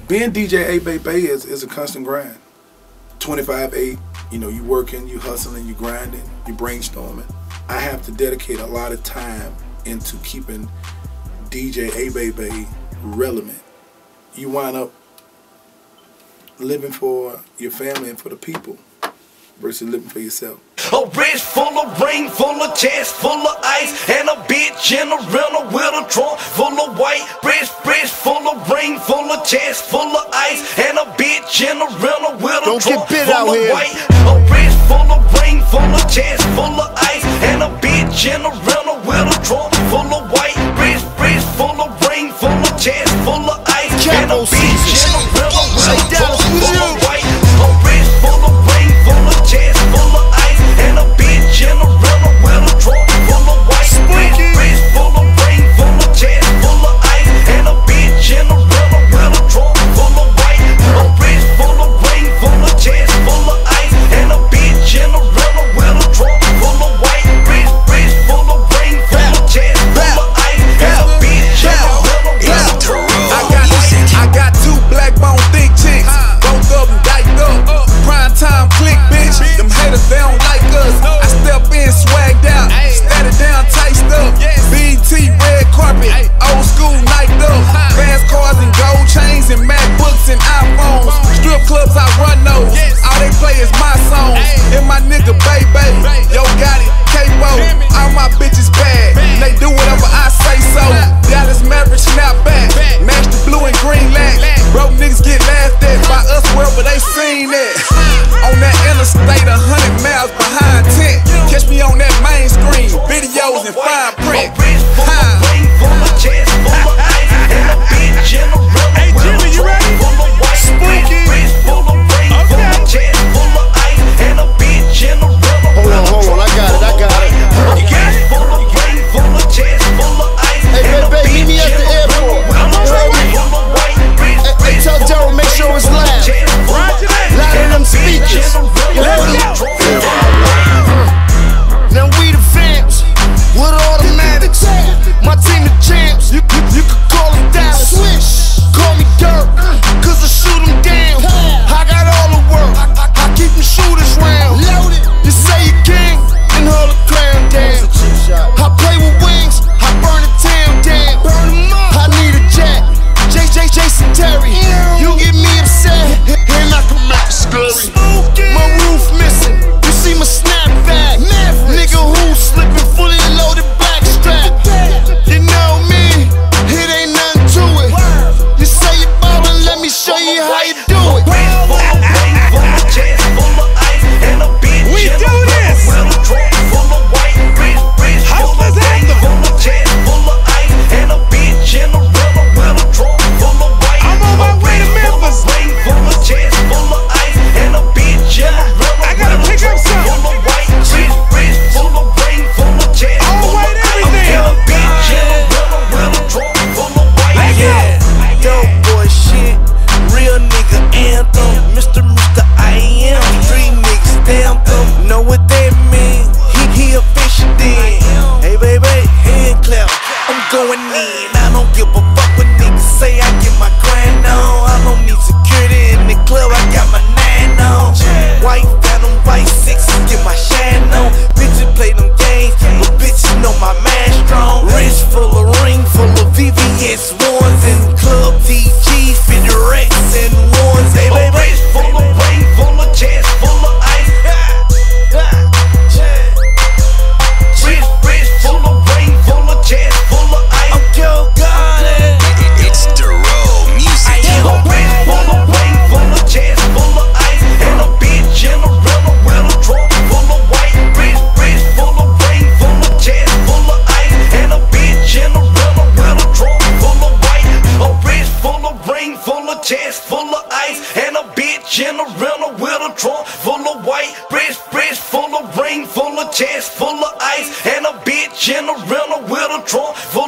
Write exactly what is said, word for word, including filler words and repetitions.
being D J A Bay Bay is, is a constant grind. twenty-five eight, you know, you working, you hustling, you grinding, you brainstorming. I have to dedicate a lot of time into keeping D J A Bay Bay relevant. You wind up living for your family and for the people versus living for yourself. A wrist full of rain, full of chest, full of ice, and a bitch in a rental with a trunk full of white. Wrist, wrist full of rain, full of chest, full of ice, and a bitch in a rental with a trunk full of white. A wrist full of rain, full of chest, full of ice, and a bitch in a rental with a trunk full of white. Wrist, wrist full of rain, full of chest, full of ice, and a bitch in a rental with a trunk full of white. A wrist full of rain, full of chest, full of ice, and a bitch in a rental with a trunk full of white. Wrist, wrist full of rain, full of chest, full of ice, and a bitch in a rental with a trunk full of white. A wrist full of rain, full of chest, full of ice, and a bitch in a rental with a trunk full of white. Wrist, wrist full of rain, full of chest, full of ice, and a bitch in a rental with a trunk. I got, I got two black bone thick chicks, both of them diked up. Prime time click, bitch. Them haters, they don't like us. I step in, swagged out, static down, ticed up. B T, red carpet, old school, niked up. Fast cars and gold chains and MacBooks and iPhones. Strip clubs, I run those. All they play is my songs. And my nigga, Bay Bay, yo got it, K-Bo. All my bitches bad, they do whatever I say so. Dallas Mavericks snap back, match the blue and green lack. Broke niggas get laughed at by us wherever they seen it. On that interstate, a hundred miles behind tent. Catch me on that main screen, videos and fine print. Rain full of chest, full of ice, and a bitch in a rental with a trunk full of white. Wrist full of rain, full of chest, full of ice, and a bitch in a rental with a trunk full of white. Wrist full of rain, full of chest, full of ice, and a bitch in a rental with a trunk full of white. Hey, tell Daryl, make sure it's loud. Loud in them speakers. Now we the fams with automatics. My team the champs. You, you, you could call it Dallas. Call me Dirk, cause I shoot them down. I got all the work. I, I, I keep them shooters round. You say you king, then hold the crown down. I play with wings, I burn the town down. I need a jack. J J Jason Terry, you get me upset, and I can make it scary. My roof missing, you see my snapback. Nigga who slipping fully loaded back strap. You know me, it ain't nothing to it. You say you ballin', let me show you how you do it. Full of rain, full of chest, full of ice, and a bitch We in do a this. rental with a trunk full of white. Wrist, wrist full of rain, full of chest, full of ice, and a bitch in a rental with a trunk full of white. I'm on my way to Memphis. Rain full of chest, full of ice, and a bitch in a rental I gotta with a pick up trunk some. full of white. Wrist, wrist full of rain, full of chest, All full of white ice, everything. and a bitch in a rental with a trunk full of white. Yeah, dope boy shit, real nigga anthem. Mister Mister I am, street niggas stamp them. Know what that mean? He he official then. Hey baby, hand clap, I'm going in. I don't give a fuck what niggas say. I get my grind on. I don't need security in the club. I got my nine on. White phantom, white sixes, get my shine on. Bitches play them games, but bitches know my man strong. Wrist full of ring, full of V V S ones and club T Gs, fifty racks and ones. Hey baby, wrist full of rain, full of chest, full of ice. Wrist, wrist full of rain, full of chest, full of ice. I'm Joe Garden. It's Daryl Music. A wrist full of rain, full of chest, full of ice, and a bitch in a rental with a trunk full of white. Wrist, wrist full of rain, full of chest, full of ice, and a bitch in a rental with a trunk full of white. A wrist full of rain, full of chest, full of ice, and a bitch in a rental with a trunk full of white. Wrist, wrist full of rain, full of chest, full of ice, and a bitch in a rental with a trunk full